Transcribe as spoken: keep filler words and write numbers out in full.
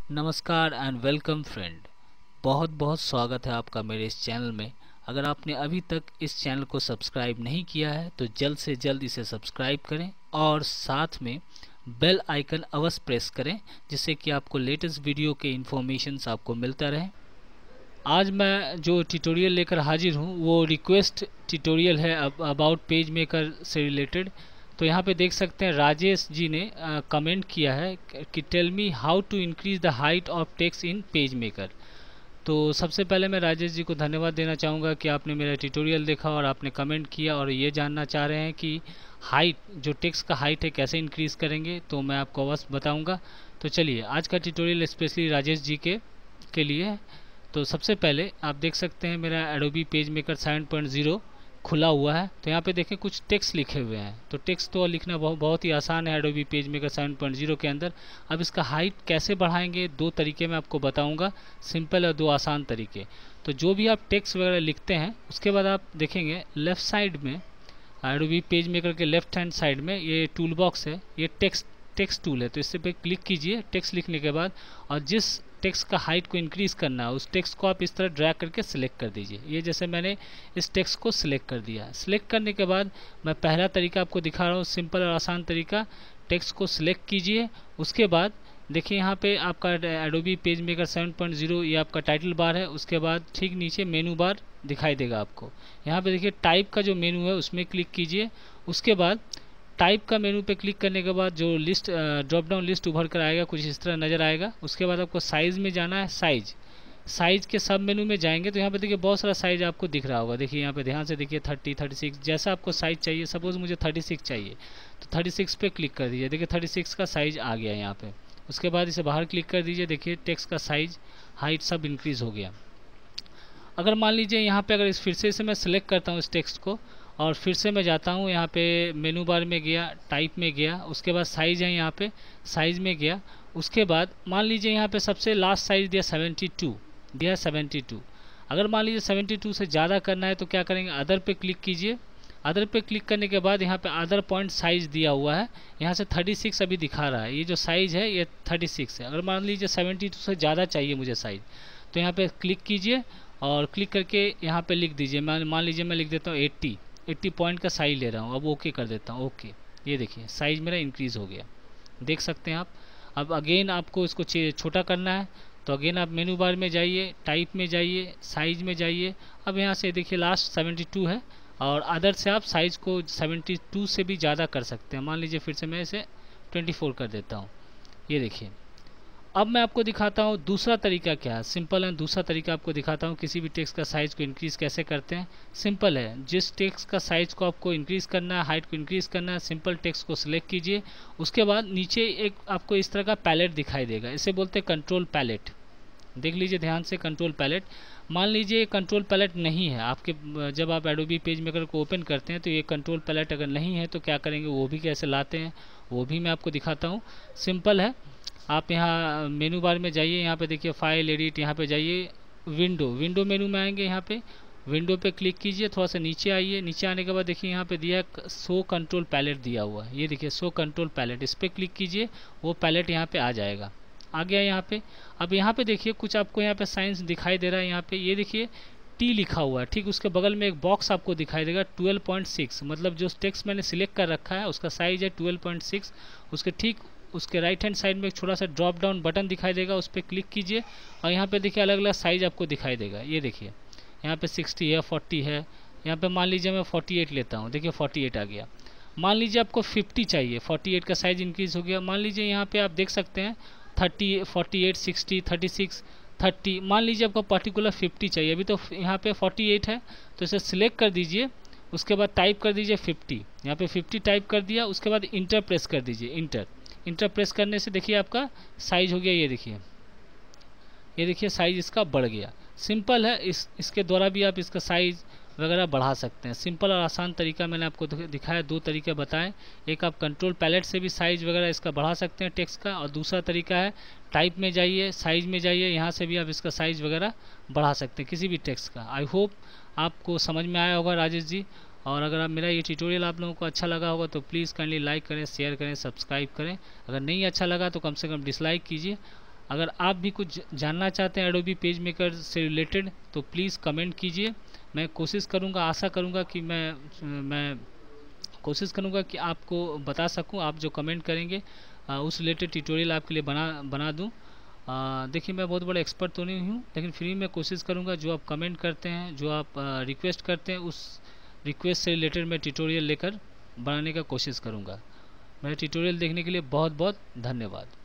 नमस्कार and welcome friend. बहुत बहुत स्वागत है आपका मेरे इस चैनल में। अगर आपने अभी तक इस चैनल को सब्सक्राइब नहीं किया है तो जल्द से जल्द इसे सब्सक्राइब करें और साथ में बेल आइकन अवश्य प्रेस करें, जिससे कि आपको लेटेस्ट वीडियो के इन्फॉर्मेशंस आपको मिलता रहे। आज मैं जो ट्यूटोरियल लेकर हाजिर हूँ वो रिक्वेस्ट ट्यूटोरियल है अबाउट पेज मेकर से रिलेटेड। तो यहाँ पे देख सकते हैं राजेश जी ने कमेंट किया है कि tell me how to increase the height of text in page maker. तो सबसे पहले मैं राजेश जी को धन्यवाद देना चाहूँगा कि आपने मेरा ट्यूटोरियल देखा और आपने कमेंट किया और ये जानना चाह रहे हैं कि हाइट, जो टेक्स्ट का हाइट है, कैसे इंक्रीज़ करेंगे। तो मैं आपको अवश्य बताऊँगा। तो चलिए, आज का ट्यूटोरियल स्पेशली राजेश जी के के लिए है। तो सबसे पहले आप देख सकते हैं मेरा Adobe page maker seven point zero खुला हुआ है। तो यहाँ पे देखें कुछ टेक्स्ट लिखे हुए हैं। तो टेक्स्ट तो लिखना बहुत बहुत ही आसान है Adobe page maker seven point zero के अंदर। अब इसका हाइट कैसे बढ़ाएंगे, दो तरीके मैं आपको बताऊंगा, सिंपल और दो आसान तरीके। तो जो भी आप टेक्स्ट वगैरह लिखते हैं उसके बाद आप देखेंगे लेफ़्ट साइड में एडोबी पेज मेकर के लेफ्ट हैंड साइड में ये टूल बॉक्स है, ये टेक्स्ट टेक्स्ट टूल है। तो इससे पे क्लिक कीजिए टेक्स्ट लिखने के बाद, और जिस टेक्स्ट का हाइट को इंक्रीज़ करना है उस टेक्स्ट को आप इस तरह ड्रैग करके सिलेक्ट कर दीजिए। ये जैसे मैंने इस टेक्स्ट को सिलेक्ट कर दिया। सिलेक्ट करने के बाद मैं पहला तरीका आपको दिखा रहा हूँ, सिंपल और आसान तरीका। टेक्स्ट को सिलेक्ट कीजिए, उसके बाद देखिए यहाँ पे आपका Adobe page maker seven point zero ये आपका टाइटल बार है। उसके बाद ठीक नीचे मेनू बार दिखाई देगा आपको। यहाँ पे देखिए टाइप का जो मेनू है उसमें क्लिक कीजिए। उसके बाद टाइप का मेनू पे क्लिक करने के बाद जो लिस्ट ड्रॉप डाउन लिस्ट उभर कर आएगा, कुछ इस तरह नज़र आएगा। उसके बाद आपको साइज़ में जाना है। साइज साइज़ के सब मेनू में जाएंगे तो यहाँ पे देखिए बहुत सारा साइज़ आपको दिख रहा होगा। देखिए यहाँ पे ध्यान से देखिए थर्टी, थर्टी सिक्स, जैसा आपको साइज़ चाहिए। सपोज़ मुझे थर्टी सिक्स चाहिए तो थर्टी सिक्स पे क्लिक कर दीजिए। देखिए थर्टी सिक्स का साइज़ आ गया यहाँ पे। उसके बाद इसे बाहर क्लिक कर दीजिए। देखिए टेक्स्ट का साइज़, हाइट सब इंक्रीज़ हो गया। अगर मान लीजिए यहाँ पे अगर इस फिर से इसे मैं सिलेक्ट करता हूँ इस टेक्स्ट को और फिर से मैं जाता हूँ यहाँ पे मेनू बार में गया, टाइप में गया, उसके बाद साइज़ है यहाँ पे, साइज़ में गया। उसके बाद मान लीजिए यहाँ पे सबसे लास्ट साइज़ दिया सेवेंटी टू, दिया सेवेंटी टू। अगर मान लीजिए सेवेंटी टू से ज़्यादा करना है तो क्या करेंगे, अदर पे क्लिक कीजिए। अदर पे क्लिक करने के बाद यहाँ पे अदर पॉइंट साइज़ दिया हुआ है, यहाँ से थर्टी सिक्स अभी दिखा रहा है। ये जो साइज़ है ये थर्टी सिक्स है। अगर मान लीजिए सेवेंटी टू से ज़्यादा चाहिए मुझे साइज़, तो यहाँ पे क्लिक कीजिए और क्लिक करके यहाँ पे लिख दीजिए। मान मान लीजिए मैं लिख देता हूँ एट्टी, एट्टी पॉइंट का साइज ले रहा हूँ। अब ओके कर देता हूँ। ओके, ये देखिए साइज़ मेरा इंक्रीज़ हो गया, देख सकते हैं आप। अब अगेन आपको इसको छोटा करना है तो अगेन आप मेनू बार में जाइए, टाइप में जाइए, साइज़ में जाइए। अब यहाँ से देखिए लास्ट सेवेंटी टू है और अदर से आप साइज़ को सेवेंटी टू से भी ज़्यादा कर सकते हैं। मान लीजिए फिर से मैं इसे ट्वेंटी फोर कर देता हूँ। ये देखिए अब मैं आपको दिखाता हूँ दूसरा तरीका क्या है। सिंपल है, दूसरा तरीका आपको दिखाता हूँ किसी भी टेक्स्ट का साइज़ को इंक्रीज़ कैसे करते हैं। सिंपल है, जिस टेक्स्ट का साइज़ को आपको इंक्रीज़ करना है, हाइट को इंक्रीज़ करना है, सिंपल टेक्स्ट को सिलेक्ट कीजिए। उसके बाद नीचे एक आपको इस तरह का पैलेट दिखाई देगा, इसे बोलते हैं कंट्रोल पैलेट। देख लीजिए ध्यान से, कंट्रोल पैलेट। मान लीजिए कंट्रोल पैलेट नहीं है आपके, जब आप एडोबी पेज मेकर को ओपन करते हैं तो ये कंट्रोल पैलेट अगर नहीं है तो क्या करेंगे, वो भी कैसे लाते हैं वो भी मैं आपको दिखाता हूँ। सिंपल है, आप यहाँ मेनू बार में जाइए, यहाँ पे देखिए फाइल, एडिट, यहाँ पे जाइए, विंडो विंडो मेनू में आएंगे। यहाँ पे विंडो पे क्लिक कीजिए, थोड़ा सा नीचे आइए। नीचे आने के बाद देखिए यहाँ पे दिया शो कंट्रोल पैलेट दिया हुआ है। ये देखिए शो कंट्रोल पैलेट, इस पर क्लिक कीजिए, वो पैलेट यहाँ पे आ जाएगा, आ गया यहाँ पे। अब यहाँ पे देखिए कुछ आपको यहाँ पे साइंस दिखाई दे रहा है। यहाँ पे ये देखिए टी लिखा हुआ है, ठीक उसके बगल में एक बॉक्स आपको दिखाई देगा ट्वेल्व पॉइंट सिक्स, मतलब जो टेक्स्ट मैंने सिलेक्ट कर रखा है उसका साइज़ है ट्वेल्व पॉइंट सिक्स। उसके ठीक उसके राइट हैंड साइड में एक छोटा सा ड्रॉप डाउन बटन दिखाई देगा, उस पर क्लिक कीजिए और यहाँ पे देखिए अलग अलग साइज़ आपको दिखाई देगा। ये देखिए यहाँ पे सिक्सटी है, फोर्टी है। यहाँ पे मान लीजिए मैं फोर्टी एट लेता हूँ, देखिए फोर्टी एट आ गया। मान लीजिए आपको फिफ्टी चाहिए, फोर्टी एट का साइज़ इंक्रीज़ हो गया। मान लीजिए यहाँ पे आप देख सकते हैं thirty, forty eight, sixty, thirty six, thirty. मान लीजिए आपको पर्टिकुलर फिफ्टी चाहिए, अभी तो यहाँ पे फोर्टी एट है तो इसे सिलेक्ट कर दीजिए। उसके बाद टाइप कर दीजिए फिफ्टी, यहाँ पे फिफ्टी टाइप कर दिया। उसके बाद इंटर प्रेस कर दीजिए, इंटर इंटर प्रेस करने से देखिए आपका साइज़ हो गया। ये देखिए, ये देखिए साइज़ इसका बढ़ गया। सिंपल है, इस इसके द्वारा भी आप इसका साइज़ वगैरह बढ़ा सकते हैं। सिंपल और आसान तरीका मैंने आपको दिखाया, दो तरीके बताएं। एक आप कंट्रोल पैलेट से भी साइज़ वगैरह इसका बढ़ा सकते हैं टेक्स्ट का, और दूसरा तरीका है टाइप में जाइए, साइज़ में जाइए, यहाँ से भी आप इसका साइज़ वगैरह बढ़ा सकते हैं किसी भी टेक्स्ट का। आई होप आपको समझ में आया होगा राजेश जी। और अगर आप मेरा ये ट्यूटोरियल आप लोगों को अच्छा लगा होगा तो प्लीज़ काइंडली लाइक करें, शेयर करें, सब्सक्राइब करें। अगर नहीं अच्छा लगा तो कम से कम डिसलाइक कीजिए। अगर आप भी कुछ जानना चाहते हैं एडोबी पेज मेकर से रिलेटेड तो प्लीज़ कमेंट कीजिए। मैं कोशिश करूंगा, आशा करूंगा कि मैं मैं कोशिश करूंगा कि आपको बता सकूं। आप जो कमेंट करेंगे आ, उस रिलेटेड ट्यूटोरियल आपके लिए बना बना दूं। देखिए मैं बहुत बड़ा एक्सपर्ट तो नहीं हूं, लेकिन फ्री में कोशिश करूंगा जो आप कमेंट करते हैं, जो आप रिक्वेस्ट करते हैं, उस रिक्वेस्ट से रिलेटेड मैं ट्यूटोरियल लेकर बनाने का कोशिश करूंगा। मेरा ट्यूटोरियल देखने के लिए बहुत बहुत धन्यवाद।